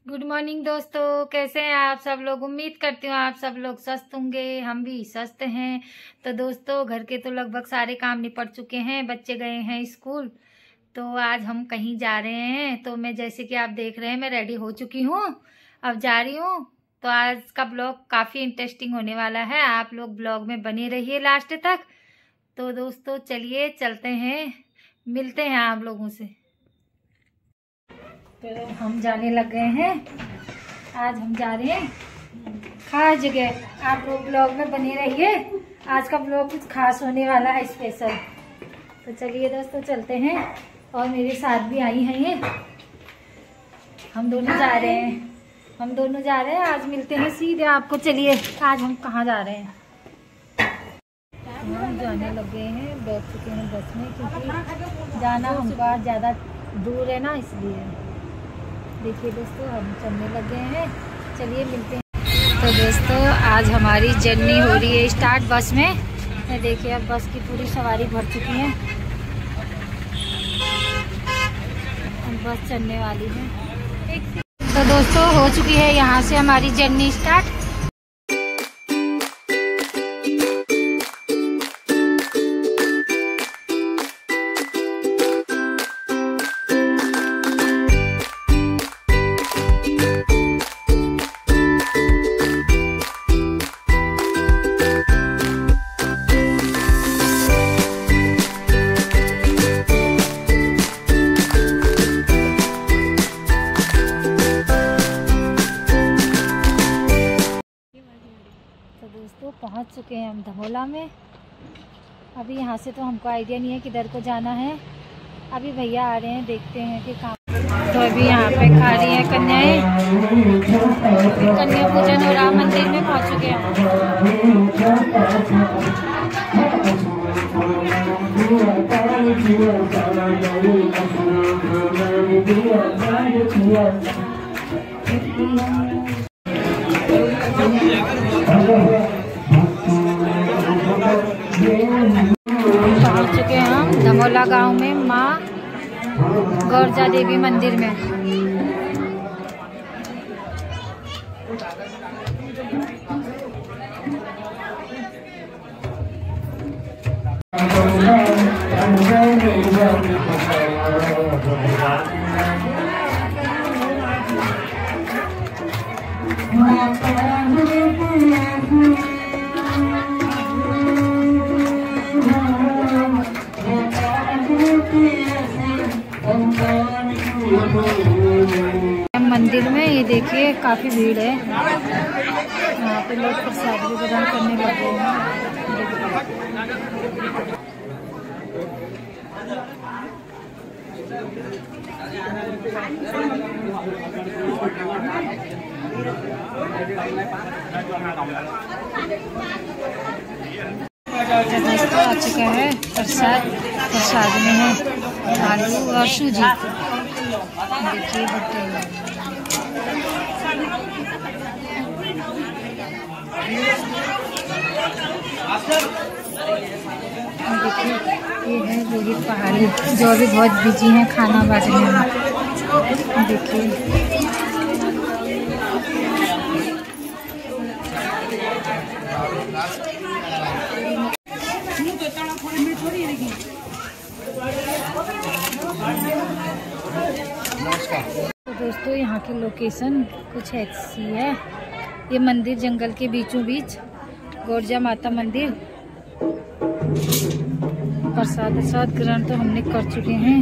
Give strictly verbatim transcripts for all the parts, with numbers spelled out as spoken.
Good morning दोस्तों, कैसे हैं आप सब लोग। उम्मीद करती हूँ आप सब लोग स्वस्थ होंगे, हम भी स्वस्थ हैं। तो दोस्तों, घर के तो लगभग सारे काम निपट चुके हैं, बच्चे गए हैं स्कूल। तो आज हम कहीं जा रहे हैं। तो मैं, जैसे कि आप देख रहे हैं, मैं रेडी हो चुकी हूँ, अब जा रही हूँ। तो आज का ब्लॉग काफ़ी इंटरेस्टिंग होने वाला है, आप लोग ब्लॉग में बने रहिए लास्ट तक। तो दोस्तों चलिए चलते हैं, मिलते हैं आप लोगों से। तो हम जाने लग गए हैं। आज हम जा रहे हैं खास जगह, आप लोग ब्लॉग में बने रहिए। आज का ब्लॉग कुछ खास होने वाला है, स्पेशल। तो चलिए दोस्तों चलते हैं, और मेरे साथ भी आई हैं ये। हम दोनों जा रहे हैं हम दोनों जा रहे हैं आज मिलते हैं सीधे आपको। चलिए आज हम कहाँ जा रहे हैं। हम जाने लग गए हैं, बैठ चुके हैं बस में, क्योंकि जाना हमको ज़्यादा दूर है ना, इसलिए। देखिए दोस्तों, हम चलने लग गए हैं, चलिए मिलते हैं। तो दोस्तों, आज हमारी जर्नी हो रही है स्टार्ट बस में। ये देखिए, अब बस की पूरी सवारी भर चुकी है, बस चलने वाली है। तो दोस्तों, हो चुकी है यहाँ से हमारी जर्नी स्टार्ट। पहुंच चुके हैं हम धमोला में। अभी यहाँ से तो हमको आइडिया नहीं है किधर को जाना है। अभी भैया आ रहे हैं, देखते हैं कि काम। तो अभी यहाँ पे खा रही हैं कन्याएं, कन्या पूजन हो रहा, मंदिर में पहुँच चुके हैं। पहुंच चुके हैं हम धमोला गांव में, माँ गौरजा देवी मंदिर में। मंदिर में ये देखिए काफी भीड़ है, यहाँ पे लोग प्रसाद भी प्रदान करने लगे हैं। दोस्तों, आ चुका है प्रसाद। प्रसाद में है आलू और सूजी। देखिए भुट्टे, देखिए ये है रोहित पहाड़ी, जो अभी बहुत बिजी हैं खाना बांटने में। देखिए तो दोस्तों, यहाँ की लोकेशन कुछ ऐसी है। ये मंदिर जंगल के बीचों बीच, गौरजा माता मंदिर। प्रसाद प्रसाद ग्रहण तो हमने कर चुके हैं,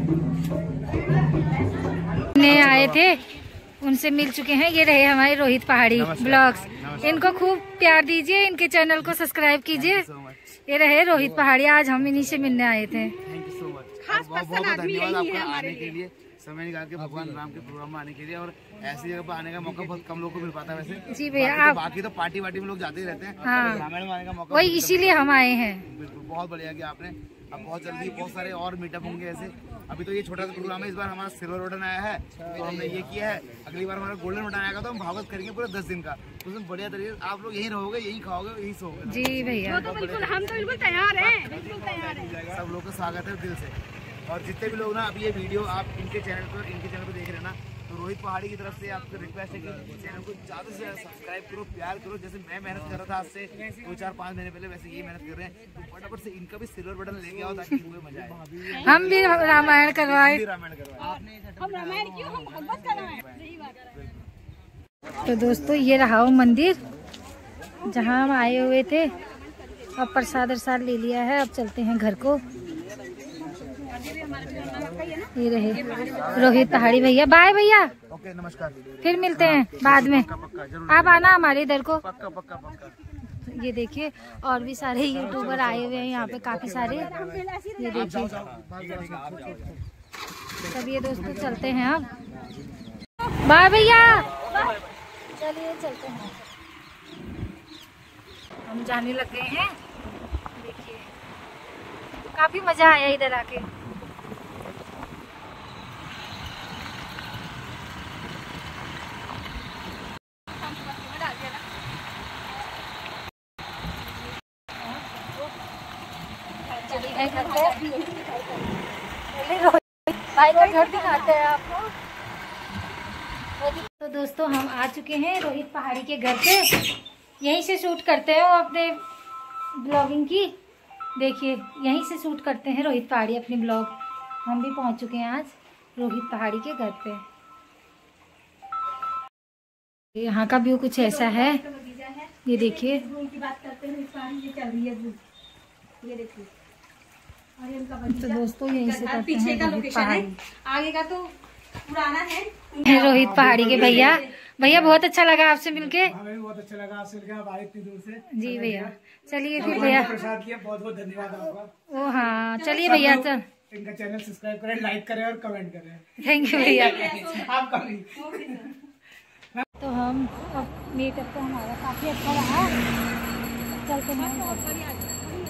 ने आए थे उनसे मिल चुके हैं। ये रहे हमारे रोहित पहाड़ी ब्लॉग्स, इनको खूब प्यार दीजिए, इनके चैनल को सब्सक्राइब कीजिए। ये रहे रोहित पहाड़ी, आज हम इन्हीं से मिलने आए थे। खास पर्सन आदमी यही है हमारे लिए, समय निकाल के भगवान राम के प्रोग्राम में आने के लिए। और ऐसी जगह पर आने का मौका बहुत कम लोगों को मिल पाता है वैसे। जी भैया, आप बाकी तो पार्टी वार्टी में लोग जाते ही रहते हैं। हाँ, ग्रामीण में आने का मौका वही इसीलिए हम आए हैं। बिल्कुल, बहुत बढ़िया कि आपने। अब बहुत जल्दी बहुत सारे और मीटअप होंगे ऐसे। अभी तो ये छोटा सा प्रोग्राम है, इस बार हमारा सिल्वर बटन आया है तो हमने ये किया है। अगली बार हमारा गोल्डन बटन आएगा तो हम भागवत करेंगे पूरे दस दिन का। उसमें बढ़िया तरीके आप लोग यही रहोगे, यही खाओगे, यही सोओगे। जी भैया, तो बिल्कुल हम तो बिल्कुल तैयार हैं, बिल्कुल तैयार हैं। सब लोग का स्वागत है दिल से। और जितने भी लोग ना अभी ये वीडियो आप इनके चैनल पर इनके चैनल पर देख रहे हैं ना, तो रोहित पहाड़ी की तरफ से आपको रिक्वेस्ट है कि चैनल को ज़्यादा से ज़्यादा सब्सक्राइब करो, प्यार करो। जैसे मैं मेहनत कर रहा था आज से दो चार पाँच महीने पहले, वैसे ये मेहनत कर रहे हैं। तो फटाफट से इनका भी सिल्वर बटन लेके आओ ताकि इनको मजा आए। हम भी रामायण करवाए, रामायण करवाए। हम रामायण क्यों, हम भागवत करवाएं। तो दोस्तों ये रहा वो मंदिर जहाँ हम आए हुए थे। अब प्रसाद प्रसाद ले लिया है, अब चलते हैं घर को। ये रहे रोहित पहाड़ी भैया। बाय भैया, ओके नमस्कार, फिर मिलते हैं बाद में। आप आना हमारे इधर को। पक्का पक्का पक्का। ये देखिए और भी सारे यूट्यूबर आए हुए हैं यहाँ पे, काफी सारे। ये देखिए चलिए दोस्तों चलते हैं अब। बाय भैया, चलिए चलते हैं। हम जाने लग गए हैं। देखिए काफी मजा आया इधर आके। घर दिखाते हैं आपको। तो दोस्तों हम आ चुके हैं रोहित पहाड़ी के घर पे। यहीं से शूट करते हैं वो अपने ब्लॉगिंग की। देखिए यहीं से शूट करते हैं रोहित पहाड़ी अपनी ब्लॉग। हम भी पहुंच चुके हैं आज रोहित पहाड़ी के घर पे। यहाँ का व्यू कुछ ऐसा है, ये देखिए। तो दोस्तों यहीं से करते हैं रोहित पहाड़ी। आगे का तो पुराना है। रोहित पहाड़ी के भैया। भैया बहुत अच्छा लगा आपसे मिलके। हमें भी बहुत अच्छा लगा आपसे मिलकर, आप आए इतनी दूर से। जी भैया चलिए फिर भैया। प्रसाद किया, बहुत बहुत धन्यवाद आपका। ओ हाँ चलिए भैया, चल इनका चैनल सब्सक्राइब करें, लाइक करें और कमेंट करें। थैंक यू भैया। आपका भी। तो हम अब मीटअप तो हमारा काफी अच्छा रहा। चलते हैं।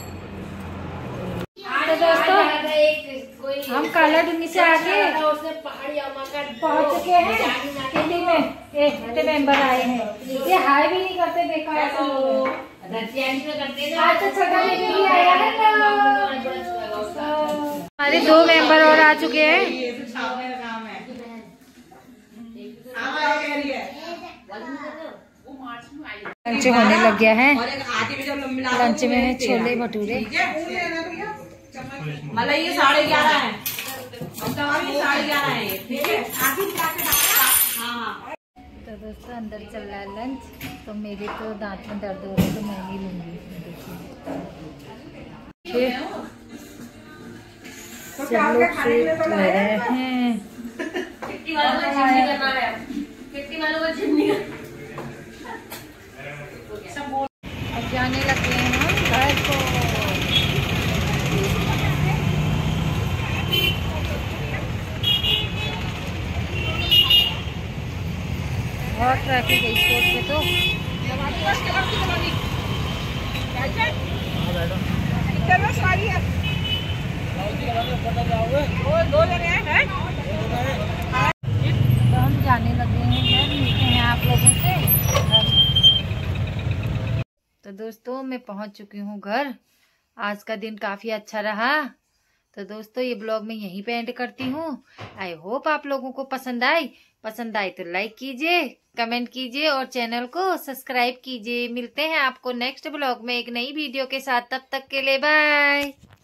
तो दोस्तों हम काला डूंगी से आके पहुंच चुके हैं कितने में। एक कितने मेंबर आए हैं, ये हाई भी नहीं करते, बेकार ऐसे लोग हैं। आज तो छोटा बेबी भी आया है। हमारे दो मेंबर और आ चुके हैं। लंच होने लग गया है। लंच में है छोले भटूरे। मतलब ये साढ़े ग्यारह है, साढ़े ग्यारह है, ठीक है। हाँ तो दोस्तों अंदर चल रहा है लंच। तो मेरे तो दांत में दर्द हो रहा है तो मैं नहीं लूंगी। देखिए सब लोग सूट ले रहे हैं। अब जाने लगे हैं हम घर को। बहुत ट्रैफिक है इस रोड पे। तो तो हम जाने लगे हैं घर, मिलते हैं आप लोगों से। तो दोस्तों मैं पहुंच चुकी हूँ घर। आज का दिन काफी अच्छा रहा। तो दोस्तों ये ब्लॉग मैं यहीं पे एंड करती हूँ। आई होप आप लोगों को पसंद आई। पसंद आए तो लाइक कीजिए, कमेंट कीजिए और चैनल को सब्सक्राइब कीजिए। मिलते हैं आपको नेक्स्ट ब्लॉग में एक नई वीडियो के साथ। तब तक के लिए बाय।